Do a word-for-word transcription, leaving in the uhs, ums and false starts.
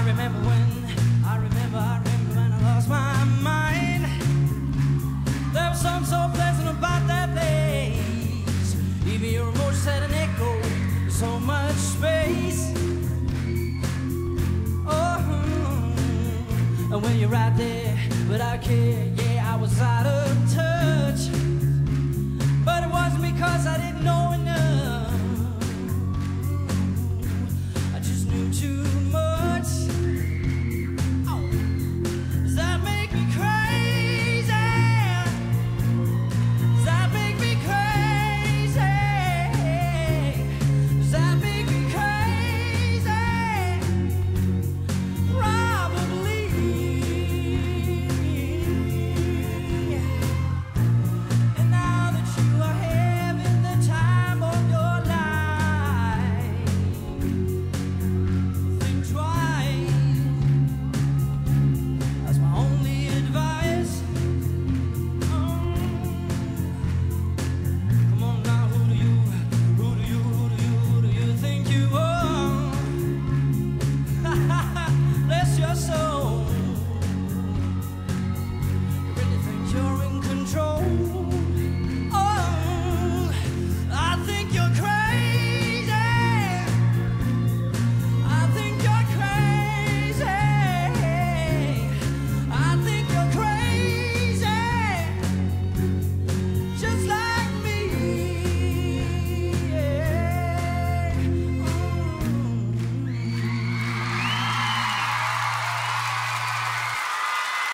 remember when, I remember, I remember when I lost my mind. There was something so pleasant about that place. Even your emotions had an echo, so much space. Oh, and when you're right there, but I care, yeah, I was out of touch. But it wasn't because I didn't know enough.